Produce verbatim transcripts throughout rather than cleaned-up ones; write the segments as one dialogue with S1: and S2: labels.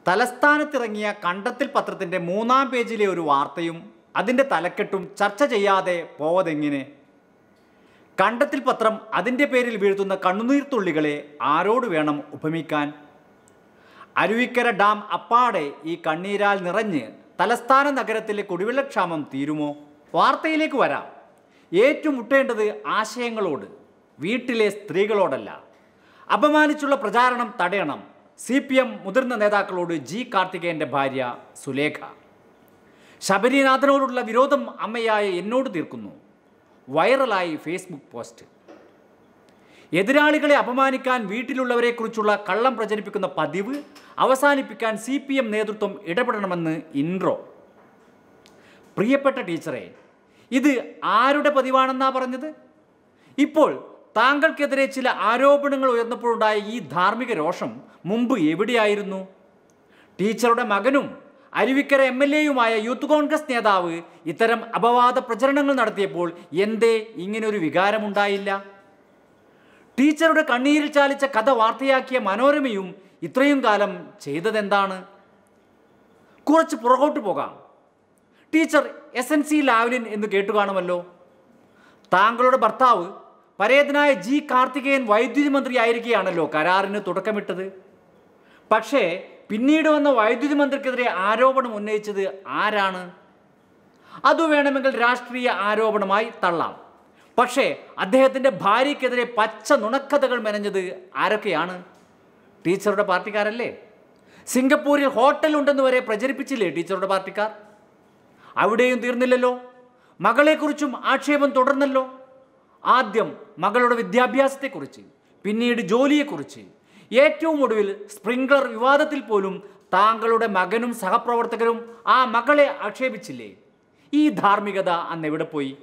S1: തലസ്ഥാനത്തിറങ്ങിയ കണ്ടത്തിൽ പത്രത്തിൻ്റെ മൂന്നാം പേജിലെ ഒരു വാർത്തയും അതിൻ്റെ തലക്കെട്ടും ചർച്ച ചെയ്യാതെ പോവതെങ്ങനെ? കണ്ടത്തിൽ പത്രം അതിൻ്റെ പേരിൽ വീഴ്ത്തുന്ന കണ്ണുനീർത്തുള്ളികളെ ആരോട് വേണം ഉപമിക്കാൻ? അരുവിക്കര ഡാം അപ്പാടെ ഈ കണ്ണീരാൽ നിറഞ്ഞ് തലസ്ഥാന നഗരത്തിലെ കുടിവെള്ളക്ഷാമം തീരുമോ? വാർത്തയിലേക്ക് വരാം. ഏറ്റുമുട്ടേണ്ടത് ആശയങ്ങളോട്, വീട്ടിലെ സ്ത്രീകളോടല്ല. അപമാനിച്ചുള്ള പ്രചാരണം തടയണം. സി പി എം മുതിർന്ന നേതാക്കളോട് ജി കാർത്തികേയൻ്റെ ഭാര്യ സുലേഖ. ശബരിനാഥനോടുള്ള വിരോധം അമ്മയായ എന്നോട് തീർക്കുന്നു. വൈറലായി ഫേസ്ബുക്ക് പോസ്റ്റ്. എതിരാളികളെ അപമാനിക്കാൻ വീട്ടിലുള്ളവരെക്കുറിച്ചുള്ള കള്ളം പ്രചരിപ്പിക്കുന്ന പതിവ് അവസാനിപ്പിക്കാൻ സി പി എം നേതൃത്വം ഇടപെടണമെന്ന് ഇൻട്രോ. പ്രിയപ്പെട്ട ടീച്ചറെ, ഇത് ആരുടെ പതിവാണെന്നാ പറഞ്ഞത്? ഇപ്പോൾ താങ്കൾക്കെതിരെ ചില ആരോപണങ്ങൾ ഉയർന്നപ്പോഴുണ്ടായ ഈ ധാർമ്മിക രോഷം മുമ്പ് എവിടെയായിരുന്നു? ടീച്ചറുടെ മകനും അരുവിക്കര എം എൽ എയുമായ യൂത്ത് കോൺഗ്രസ് നേതാവ് ഇത്തരം അപവാദ പ്രചരണങ്ങൾ നടത്തിയപ്പോൾ എന്തേ ഇങ്ങനൊരു വികാരമുണ്ടായില്ല? ടീച്ചറുടെ കണ്ണീരിൽ ചാലിച്ച കഥ വാർത്തയാക്കിയ മനോരമയും ഇത്രയും കാലം ചെയ്തതെന്താണ്? കുറച്ച് പുറകോട്ട് പോകാം. Teacher S N C Lavalin എന്ന് കേട്ടുകാണുമല്ലോ. താങ്കളുടെ ഭർത്താവ് പരേതനായ ജി കാർത്തികേയൻ വൈദ്യുതി മന്ത്രി ആയിരിക്കുകയാണല്ലോ കരാറിന് തുടക്കമിട്ടത്. പക്ഷേ പിന്നീട് വന്ന വൈദ്യുതി മന്ത്രിക്കെതിരെ ആരോപണം ഉന്നയിച്ചത് ആരാണ്? അതു വേണമെങ്കിൽ രാഷ്ട്രീയ ആരോപണമായി തള്ളാം. പക്ഷേ അദ്ദേഹത്തിൻ്റെ ഭാര്യയ്ക്കെതിരെ പച്ച നുണക്കഥകൾ മെനഞ്ഞത് ആരൊക്കെയാണ്? ടീച്ചറുടെ പാർട്ടിക്കാരല്ലേ? സിംഗപ്പൂരിൽ ഹോട്ടലുണ്ടെന്ന് വരെ പ്രചരിപ്പിച്ചില്ലേ ടീച്ചറുടെ പാർട്ടിക്കാർ? അവിടെയും തീർന്നില്ലല്ലോ. മകളെക്കുറിച്ചും ആക്ഷേപം തുടർന്നല്ലോ. ആദ്യം മകളുടെ വിദ്യാഭ്യാസത്തെക്കുറിച്ച്, പിന്നീട് ജോലിയെക്കുറിച്ച്, ഏറ്റവും ഒടുവിൽ സ്പ്രിംഗ്ലർ വിവാദത്തിൽ പോലും താങ്കളുടെ മകനും സഹപ്രവർത്തകരും ആ മകളെ ആക്ഷേപിച്ചില്ലേ? ഈ ധാർമ്മികത അന്ന് എവിടെ പോയി?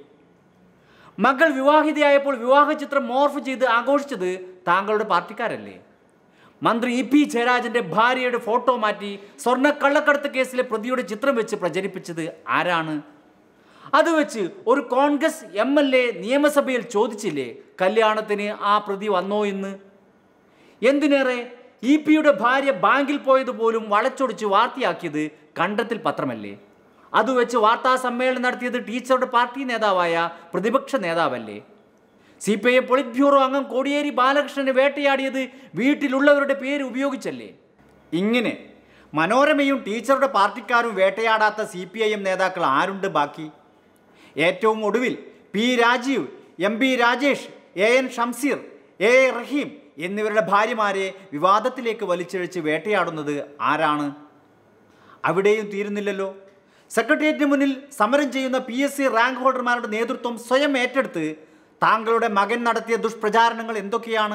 S1: മകൾ വിവാഹിതയായപ്പോൾ വിവാഹ ചിത്രം മോർഫ് ചെയ്ത് ആഘോഷിച്ചത് താങ്കളുടെ പാർട്ടിക്കാരല്ലേ? മന്ത്രി ഇ പി ജയരാജൻ്റെ ഭാര്യയുടെ ഫോട്ടോ മാറ്റി സ്വർണ്ണക്കള്ളക്കടത്ത് കേസിലെ പ്രതിയുടെ ചിത്രം വെച്ച് പ്രചരിപ്പിച്ചത് ആരാണ്? അത് വെച്ച് ഒരു കോൺഗ്രസ് എം എൽ എ നിയമസഭയിൽ ചോദിച്ചില്ലേ കല്യാണത്തിന് ആ പ്രതി വന്നോ എന്ന്? എന്തിനേറെ ഇ പിയുടെ ഭാര്യ ബാങ്കിൽ പോയതുപോലും വളച്ചൊടിച്ച് വാർത്തയാക്കിയത് കണ്ടത്തിൽ പത്രമല്ലേ? അതുവെച്ച് വാർത്താ സമ്മേളനം നടത്തിയത് ടീച്ചറുടെ പാർട്ടി നേതാവായ പ്രതിപക്ഷ നേതാവല്ലേ? C P I politburo അംഗം കോടിയേരി ബാലകൃഷ്ണനെ വേട്ടയാടിയത് വീട്ടിലുള്ളവരുടെ പേര് ഉപയോഗിച്ചല്ലേ? ഇങ്ങനെ മനോരമയും ടീച്ചറുടെ പാർട്ടിക്കാരും വേട്ടയാടാത്ത സി പി ഐ എം നേതാക്കൾ ആരുണ്ട് ബാക്കി? ഏറ്റവും ഒടുവിൽ P Rajeev, M P Rajesh, A N Shamseer, A A Rahim എന്നിവരുടെ ഭാര്യമാരെ വിവാദത്തിലേക്ക് വലിച്ചിഴച്ച് വേട്ടയാടുന്നത് ആരാണ്? അവിടെയും തീരുന്നില്ലല്ലോ. സെക്രട്ടേറിയറ്റിന് മുന്നിൽ സമരം ചെയ്യുന്ന പി എസ് സി റാങ്ക് ഹോൾഡർമാരുടെ നേതൃത്വം സ്വയം ഏറ്റെടുത്ത് താങ്കളുടെ മകൻ നടത്തിയ ദുഷ്പ്രചാരണങ്ങൾ എന്തൊക്കെയാണ്?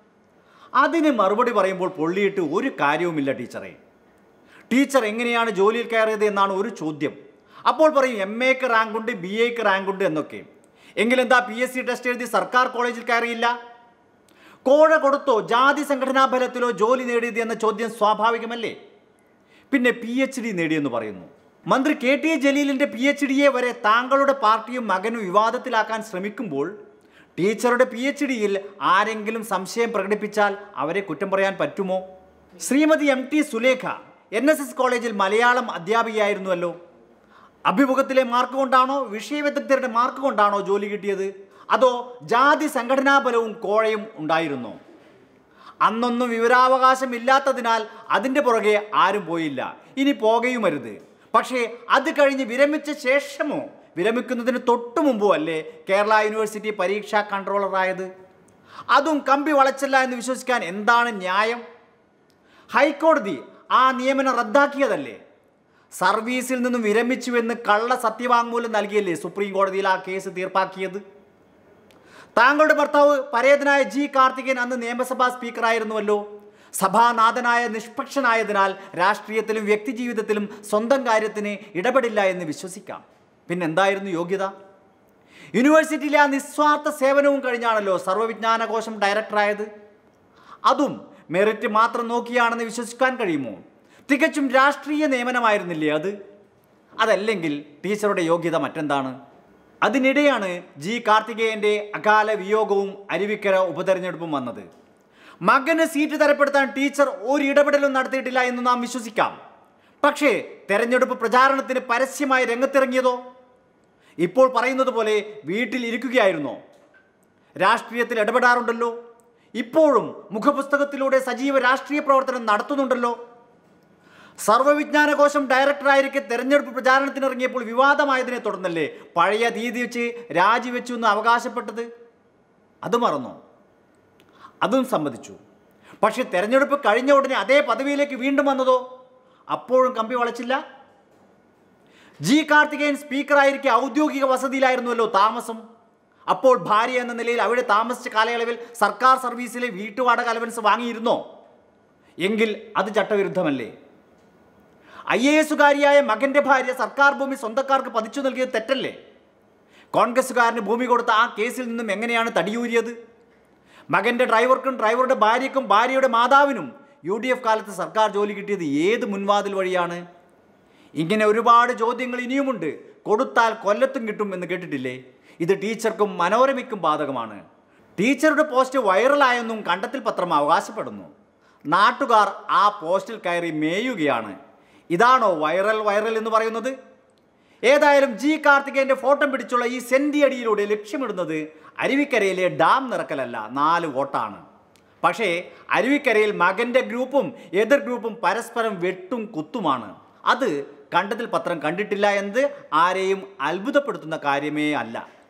S1: അതിന് മറുപടി പറയുമ്പോൾ പൊള്ളിയിട്ട് ഒരു കാര്യവുമില്ല ടീച്ചറെ. ടീച്ചർ എങ്ങനെയാണ് ജോലിയിൽ കയറിയത് എന്നാണ് ഒരു ചോദ്യം. അപ്പോൾ പറയും എം എക്ക് റാങ്കുണ്ട്, ബി എക്ക് റാങ്കുണ്ട് എന്നൊക്കെ. എങ്കിലെന്താ പി എസ് സി ടെസ്റ്റ് എഴുതി സർക്കാർ കോളേജിൽ കയറിയില്ല? കോഴ കൊടുത്തോ ജാതി സംഘടനാ ഫലത്തിലോ ജോലി നേടിയത് എന്ന ചോദ്യം സ്വാഭാവികമല്ലേ? പിന്നെ പി എച്ച് ഡി നേടിയെന്ന് പറയുന്നു. മന്ത്രി കെ ടി ജലീലിൻ്റെ പി എച്ച് ഡിയെ വരെ താങ്കളുടെ പാർട്ടിയും മകനും വിവാദത്തിലാക്കാൻ ശ്രമിക്കുമ്പോൾ ടീച്ചറുടെ പി എച്ച് ഡിയിൽ ആരെങ്കിലും സംശയം പ്രകടിപ്പിച്ചാൽ അവരെ കുറ്റം പറയാൻ പറ്റുമോ? Shrimati M T Sulekha N S S കോളേജിൽ മലയാളം അധ്യാപികയായിരുന്നുവല്ലോ. അഭിമുഖത്തിലെ മാർക്ക് കൊണ്ടാണോ വിഷയവിദഗ്ധരുടെ മാർക്ക് കൊണ്ടാണോ ജോലി കിട്ടിയത്? അതോ ജാതി സംഘടനാബലവും കോഴയും ഉണ്ടായിരുന്നോ? അന്നൊന്നും വിവരാവകാശം ഇല്ലാത്തതിനാൽ അതിൻ്റെ പുറകെ ആരും പോയില്ല. ഇനി പോകുകയുമരുത്. പക്ഷേ അത് കഴിഞ്ഞ് വിരമിച്ച ശേഷമോ വിരമിക്കുന്നതിന് തൊട്ടു മുമ്പോ അല്ലേ കേരള യൂണിവേഴ്സിറ്റി പരീക്ഷാ കൺട്രോളറായത്? അതും കമ്പി വളച്ചല്ല എന്ന് വിശ്വസിക്കാൻ എന്താണ് ന്യായം? ഹൈക്കോടതി ആ നിയമനം റദ്ദാക്കിയതല്ലേ? സർവീസിൽ നിന്നും വിരമിച്ചുവെന്ന് കള്ള സത്യവാങ്മൂലം നൽകിയല്ലേ സുപ്രീം കോടതിയിൽ ആ കേസ് തീർപ്പാക്കിയത്? താങ്കളുടെ ഭർത്താവ് പരേതനായ ജി കാർത്തികേയൻ അന്ന് നിയമസഭാ സ്പീക്കറായിരുന്നുവല്ലോ. സഭാനാഥനായ നിഷ്പക്ഷനായതിനാൽ രാഷ്ട്രീയത്തിലും വ്യക്തിജീവിതത്തിലും സ്വന്തം കാര്യത്തിന് ഇടപെടില്ല എന്ന് വിശ്വസിക്കാം. പിന്നെന്തായിരുന്നു യോഗ്യത? യൂണിവേഴ്സിറ്റിയിലെ ആ നിസ്വാർത്ഥ സേവനവും കഴിഞ്ഞാണല്ലോ സർവ്വവിജ്ഞാനകോശം ഡയറക്ടറായത്. അതും മെറിറ്റ് മാത്രം നോക്കിയാണെന്ന് വിശ്വസിക്കാൻ കഴിയുമോ? തികച്ചും രാഷ്ട്രീയ നിയമനമായിരുന്നില്ലേ അത്? അതല്ലെങ്കിൽ ടീച്ചറുടെ യോഗ്യത മറ്റെന്താണ്? അതിനിടെയാണ് ജി കാർത്തികേയൻ്റെ അകാല വിയോഗവും അരുവിക്കര ഉപതെരഞ്ഞെടുപ്പും വന്നത്. മകന് സീറ്റ് തരപ്പെടുത്താൻ ടീച്ചർ ഒരു ഇടപെടലും നടത്തിയിട്ടില്ല എന്ന് നാം വിശ്വസിക്കാം. പക്ഷേ തെരഞ്ഞെടുപ്പ് പ്രചാരണത്തിന് പരസ്യമായി രംഗത്തിറങ്ങിയതോ? ഇപ്പോൾ പറയുന്നത് പോലെ വീട്ടിൽ ഇരിക്കുകയായിരുന്നോ? രാഷ്ട്രീയത്തിൽ ഇടപെടാറുണ്ടല്ലോ. ഇപ്പോഴും മുഖപുസ്തകത്തിലൂടെ സജീവ രാഷ്ട്രീയ പ്രവർത്തനം നടത്തുന്നുണ്ടല്ലോ. സർവ്വവിജ്ഞാനകോശം ഡയറക്ടറായിരിക്കെ തെരഞ്ഞെടുപ്പ് പ്രചാരണത്തിനിറങ്ങിയപ്പോൾ വിവാദമായതിനെ തുടർന്നല്ലേ പഴയ രീതി വെച്ച് രാജിവെച്ചു എന്ന് അവകാശപ്പെട്ടത്? അത് മറന്നോ? അതും സമ്മതിച്ചു. പക്ഷെ തെരഞ്ഞെടുപ്പ് കഴിഞ്ഞ ഉടനെ അതേ പദവിയിലേക്ക് വീണ്ടും വന്നതോ? അപ്പോഴും കമ്പി വളച്ചില്ല. ജി കാർത്തികേയൻ സ്പീക്കറായിരിക്കെ ഔദ്യോഗിക വസതിയിലായിരുന്നുവല്ലോ താമസം. അപ്പോൾ ഭാര്യ എന്ന നിലയിൽ അവിടെ താമസിച്ച കാലയളവിൽ സർക്കാർ സർവീസിലെ വീട്ടുവാടക അലവൻസ് വാങ്ങിയിരുന്നോ? എങ്കിൽ അത് ചട്ടവിരുദ്ധമല്ലേ? ഐ എ എസുകാരിയായ മകൻ്റെ ഭാര്യ സർക്കാർ ഭൂമി സ്വന്തക്കാർക്ക് പതിച്ചു നൽകിയത് തെറ്റല്ലേ? കോൺഗ്രസ്സുകാരന് ഭൂമി കൊടുത്ത ആ കേസിൽ നിന്നും എങ്ങനെയാണ് തടിയൂരിയത്? മകൻ്റെ ഡ്രൈവർക്കും ഡ്രൈവറുടെ ഭാര്യയ്ക്കും ഭാര്യയുടെ മാതാവിനും യു ഡി എഫ് കാലത്ത് സർക്കാർ ജോലി കിട്ടിയത് ഏത് മുൻവാതിൽ വഴിയാണ്? ഇങ്ങനെ ഒരുപാട് ചോദ്യങ്ങൾ ഇനിയുമുണ്ട്. കൊടുത്താൽ കൊല്ലത്തും കിട്ടും എന്ന് കേട്ടിട്ടില്ലേ? ഇത് ടീച്ചർക്കും മനോരമയ്ക്കും ബാധകമാണ്. ടീച്ചറുടെ പോസ്റ്റ് വൈറലായെന്നും കണ്ടെത്തൽ പത്രം അവകാശപ്പെടുന്നു. നാട്ടുകാർ ആ പോസ്റ്റിൽ കയറി മേയുകയാണ്. ഇതാണോ വൈറൽ വൈറൽ എന്ന് പറയുന്നത്? ഏതായാലും ജി കാർത്തികേയൻ്റെ ഫോട്ടോ പിടിച്ചുള്ള ഈ സെൻറ്റി അടിയിലൂടെ ലക്ഷ്യമിടുന്നത് അരുവിക്കരയിലെ ഡാം നിറക്കലല്ല, നാല് വോട്ടാണ്. പക്ഷേ അരുവിക്കരയിൽ മകൻ്റെ ഗ്രൂപ്പും എതിർ ഗ്രൂപ്പും പരസ്പരം വെട്ടും കുത്തുമാണ്. അത് കണ്ടെത്തൽ പത്രം കണ്ടിട്ടില്ല എന്നത് ആരെയും അത്ഭുതപ്പെടുത്തുന്ന കാര്യമേ അല്ല.